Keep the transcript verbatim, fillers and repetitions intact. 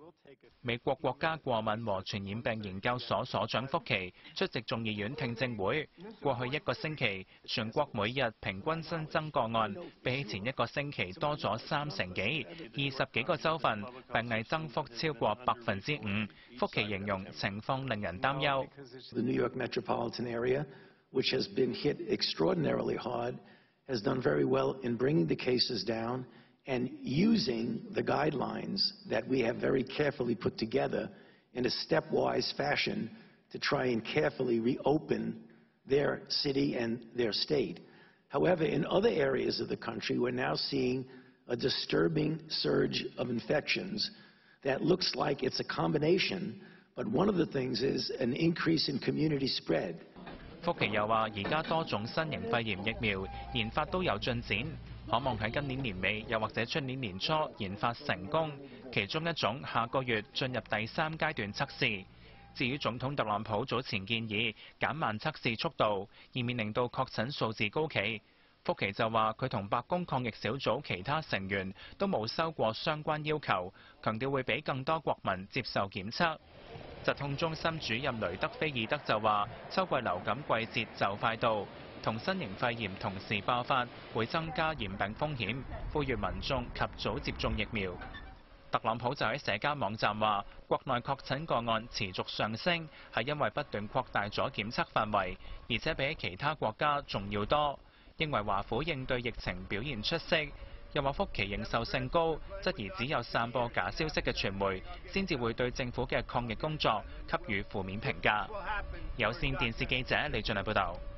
美國國家過敏和傳染病研究所所長福奇出席眾議院聽證會。過去一個星期，全國每日平均新增個案比起前一個星期多咗三成幾，二十幾個州份病例增幅超過百分之五。福奇形容情況令人擔憂。 The New York metropolitan area, which has been hit extraordinarily hard, has done very well in bringing the cases down and using the guidelines that we have very carefully put together in a stepwise fashion to try and carefully reopen their city and their state. However, in other areas of the country, we're now seeing a disturbing surge of infections that looks like it's a combination, but one of the things is an increase in community spread. 福奇又話：而家多種新型肺炎疫苗研發都有進展，可望喺今年年尾又或者出年年初研發成功。其中一種下個月進入第三階段測試。至於總統特朗普早前建議減慢測試速度，以免令到確診數字高企。福奇就話：佢同白宮抗疫小組其他成員都冇收過相關要求，強調會俾更多國民接受檢測。疾控中心主任雷德菲爾德就話：秋季流感季節就快到，同新型肺炎同時爆發會增加染病風險，呼籲民眾及早接種疫苗。特朗普就喺社交網站話：國內確診個案持續上升，係因為不斷擴大咗檢測範圍，而且比起其他國家仲要多。認為華府應對疫情表現出色，又話福奇認受性高，質疑只有散播假消息嘅傳媒先至會對政府嘅抗疫工作給予負面評價。有線電視記者李俊麗報導。